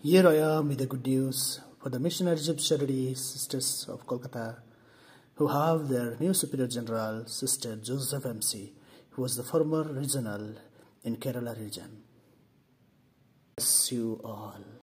Here I am with the good news for the Missionaries Sisters of Kolkata, who have their new Superior General, Sister Joseph M.C, who was the former regional in Kerala region. Bless you all.